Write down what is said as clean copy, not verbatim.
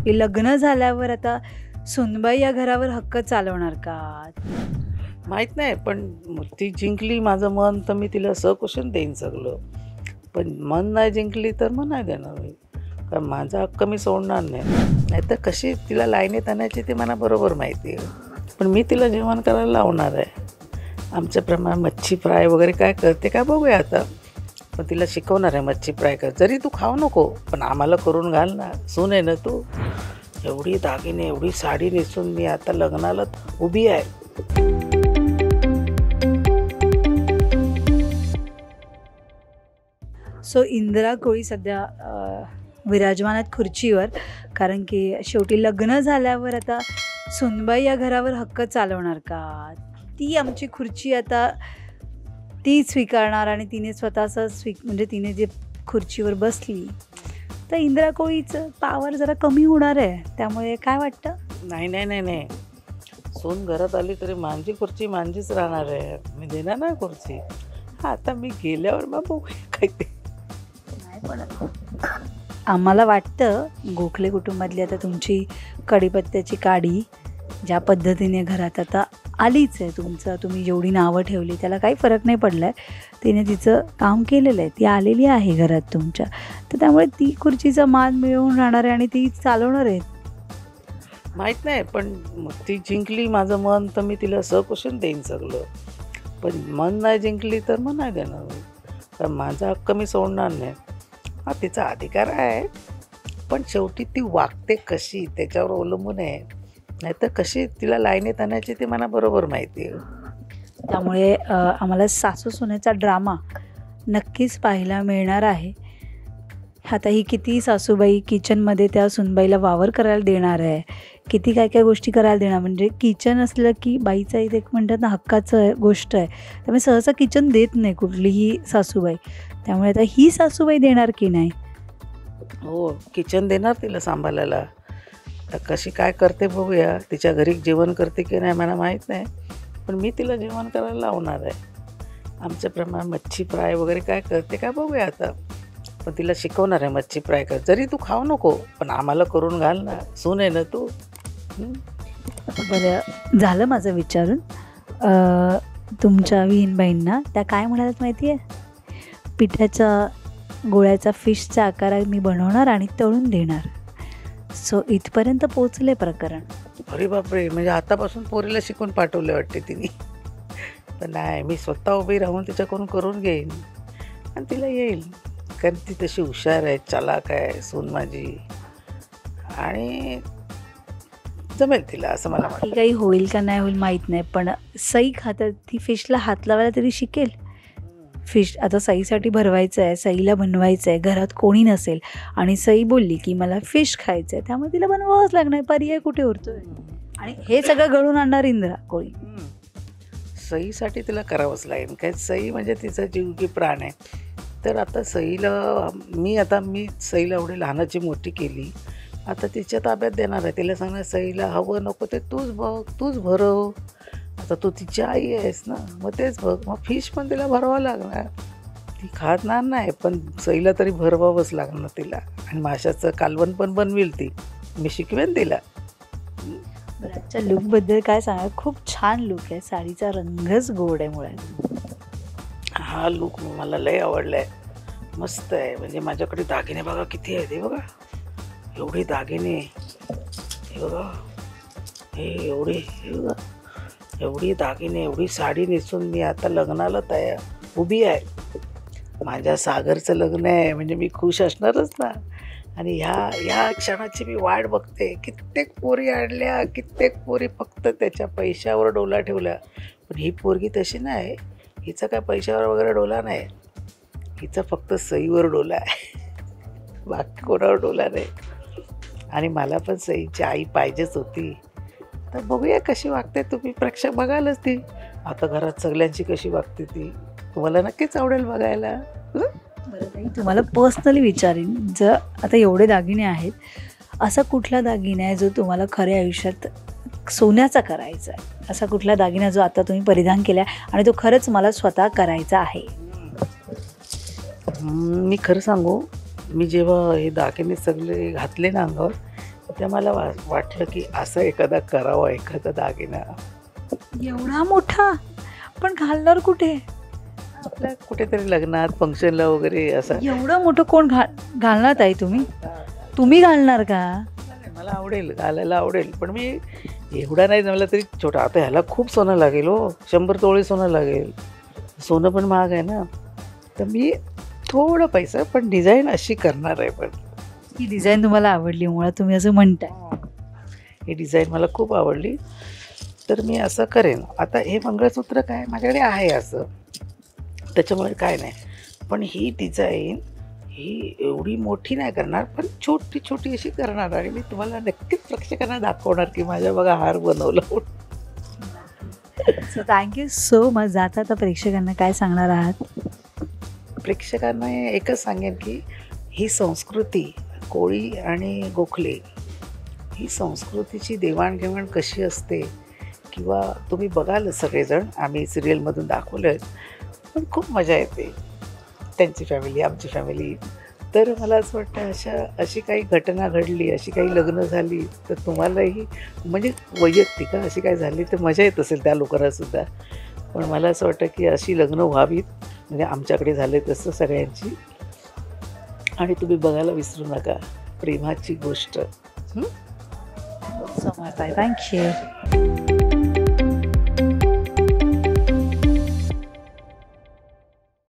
की लग्न झाल्यावर आता सुनबाई या घरावर हक्क चालवणार का? माहीत नाही, पण ती जिंकली माझं मन तर मी तिला सकुशन देईन सगळं. पण मन नाही जिंकली तर मग नाही देणार मी. कारण माझा हक्क मी सोडणार नाही. नाहीतर कशी तिला लाईनीत आणायची ते मला बरोबर माहिती आहे. पण मी तिला जेवण करायला लावणार आहे. आमच्याप्रमाणे मच्छी फ्राय वगैरे काय करते काय बघूया आता. पण तिला शिकवणार आहे मच्छी फ्राय कर. जरी तू खाऊ नको पण आम्हाला करून घाल ना. सून आहे ना तू. एवढी दागिने एवढी साडी नेसून मी आता लग्नाला उभी आहे. सो इंदिरा कोळी सध्या विराजमान आहेत खुर्चीवर, कारण की शेवटी लग्न झाल्यावर आता सुनबाई या घरावर हक्क चालवणार का? ती आमची खुर्ची आता ती स्वीकारणार आणि तिने स्वतःचं म्हणजे तिने जे खुर्चीवर बसली तर इंदिरा कोळीचं पावर जरा कमी होणार आहे. त्यामुळे काय वाटतं? नाही नाही नाही नाही, सून घरात आली तरी माझी खुर्ची माझीच राहणार आहे. मी देणार ना खुर्ची. हा आता मी गेल्यावर मग बघूया काय ते. पण आम्हाला वाटतं गोखले कुटुंबातली आता तुमची कढीपत्त्याची काडी ज्या पद्धतीने घरात आता आलीच आहे, तुम्ही जेवढी नावं ठेवली त्याला काही फरक नाही पडला आहे. तिने तिचं काम केलेलं आहे, ती आलेली आहे घरात तुमच्या, तर त्यामुळे ती खुर्चीचा मान मिळवून राहणार आहे आणि ती चालवणार आहे. माहीत नाही, पण ती जिंकली माझं मन तर मी तिला सकुशन देईन सगळं. पण मन नाही जिंकली तर मग नाही देणार मी. कारण माझा हक्क मी सोडणार नाही. हा तिचा अधिकार आहे, पण शेवटी ती वागते कशी त्याच्यावर अवलंबून आहे. नाहीतर कशी तिला लाईनीत आणायची ते मला बरोबर माहिती आहे. त्यामुळे आम्हाला सासू सुनेचा ड्रामा नक्कीच पाहायला मिळणार आहे. आता ही किती सासूबाई किचनमध्ये त्या सुनबाईला वावर करायला देणार आहे, किती काय काय गोष्टी करायला देणार. म्हणजे किचन असलं की बाईचं एक म्हणतात ना हक्काचं गोष्ट आहे. त्यामुळे सहसा किचन देत नाही कुठलीही सासूबाई. त्यामुळे आता ही सासूबाई देणार की नाही? हो, किचन देणार तिला सांभाळायला. तर कशी काय करते बघूया. तिच्या घरी जेवण करते की नाही मला माहीत नाही, पण मी तिला जेवण करायला लावणार आहे. आमच्याप्रमाणे मच्छी फ्राय वगैरे काय करते काय बघूया आता. पण तिला शिकवणार आहे मच्छी फ्राय कर. जरी तू खाऊ नको पण आम्हाला करून घाल ना. सून आहे ना तू. बरं झालं माझं विचारून. तुमच्या विहीनबाईंना त्या काय म्हणाल्यात माहिती आहे? पिठाच्या गोळ्याचा फिशचा आकार मी बनवणार आणि तळून देणार. सो इथपर्यंत पोचले प्रकरण. अरे बापरे, म्हणजे आतापासून पोरीला शिकून पाठवले वाटते तिने. तर नाही, मी स्वतः उभी राहून तिच्याकडून करून घेईन आणि तिला येईल. कारण ती तशी हुशार आहे, चालाक आहे सून माझी, आणि जमेल तिला असं मला वाटतं. ती काही होईल का नाही होईल माहीत नाही, पण सई खातात ती फिशला हात लावायला तरी शिकेल. फिश आता सईसाठी भरवायचं आहे, सईला बनवायचं आहे, घरात कोणी नसेल आणि सई बोलली की मला फिश खायचं आहे, त्यामुळे तिला बनवावंच लागणार. पर्याय कुठे उरतोय? आणि हे सगळं घडून आणणार इंदिरा कोळी. सईसाठी तिला करावंच लागेल. काय सई म्हणजे तिचा जीव की प्राण आहे. तर आता सईला मी सईला एवढी लहानाची मोठी केली, आता तिच्या ताब्यात देणार आहे. तिला सांगणार सईला हवं नको ते तूच बघ, तूच भरव. आता तू तिची आई आहेस ना, मग तेच बघ. मग फिश पण तिला भरवावं लागणार. ती खाणार नाही पण सईला तरी भरवावंच लागणार तिला. आणि माशाचं कालवण पण बनवेल ती, मी शिकवेन तिला. आजच्या लुकबद्दल काय सांगा? खूप छान लुक आहे, साडीचा रंगच गोड आहे मुळात. हा लुक मला लय आवडला आहे, मस्त आहे. म्हणजे माझ्याकडे दागिने बघा किती आहेत. हे बघा एवढे दागिने, हे बघा हे बघा एवढी दागिने एवढी साडी नेसून मी आता लग्नाला उभी आहे. माझ्या सागरचं लग्न आहे म्हणजे मी खुश असणारच ना. आणि ह्या क्षणाची मी वाट बघते. कित्येक पोरी आणल्या, कित्येक पोरी फक्त त्याच्या पैशावर डोला ठेवला. पण ही पोरगी तशी नाही. हिचा काय पैशावर वगैरे डोला नाही, हिचा फक्त सईवर डोला आहे, बाकी कोणावर डोला नाही. आणि मला पण सईची आई पाहिजेच होती. तर बघूया कशी वागते. तुम्ही प्रेक्षक बघालच ती. आता घरात सगळ्यांची कशी वागते ती तुम्हाला नक्कीच आवडेल बघायला. बरं ताई, तुम्हाला पर्सनली विचारीन, जर आता एवढे दागिने आहेत, असा कुठला दागिना आहे जो तुम्हाला खऱ्या आयुष्यात सोन्याचा करायचा आहे? असा कुठला दागिना जो आता तुम्ही परिधान केला आणि तो खरंच मला स्वतः करायचा आहे? मी खरं सांगू, मी जेव्हा हे दागिने सगळे घातले ना अंगावर, त्या मला वाटलं की असं एखादा करावा, एखादा दागिना. एवढा मोठा, पण घालणार कुठे? आपल्या कुठेतरी लग्नात, फंक्शनला वगैरे असं. एवढं मोठं कोण घालणार ताई? तुम्ही घालणार का? मला आवडेल, घालायला आवडेल, पण मी एवढा नाही जमला तरी छोटा. आता ह्याला खूप सोनं लागेल हो, 100 तोळे सोनं लागेल. सोनं पण महाग आहे ना. तर मी थोडं पैसा, पण डिझाईन अशी करणार आहे. पण ही डिझाईन तुम्हाला आवडली मुळात, तुम्ही असं म्हणताय. ही डिझाईन मला खूप आवडली, तर मी असं करेन. आता हे मंगळसूत्र काय माझ्याकडे आहे असं, त्याच्यामुळे काय नाही. पण ही डिझाईन ही एवढी मोठी नाही करणार, पण छोटी छोटी अशी करणार. आणि मी तुम्हाला नक्कीच प्रेक्षकांना दाखवणार की माझ्या बघा हार बनवला. So thank you so much. जाता आता प्रेक्षकांना काय सांगणार आहात? प्रेक्षकांना एकच सांगेन की ही संस्कृती, कोळी आणि गोखले, ही संस्कृतीची देवाणघेवाण कशी असते, किंवा तुम्ही बघाल सगळेजण, आम्ही सिरियलमधून दाखवलं आहे, पण खूप मजा येते. त्यांची फॅमिली, आमची फॅमिली. तर मला असं वाटतं अशी काही घटना घडली, अशी काही लग्न झाली, तर तुम्हालाही म्हणजे वैयक्तिक अशी काही झाली तर मजा येत असेल त्या लोकांनासुद्धा. पण मला असं वाटतं की अशी लग्न व्हावीत, म्हणजे आमच्याकडे झाले तसं सगळ्यांची. आणि तुम्ही बघायला विसरू नका प्रेमाची गोष्ट. सो मच ताई, थँक्यू.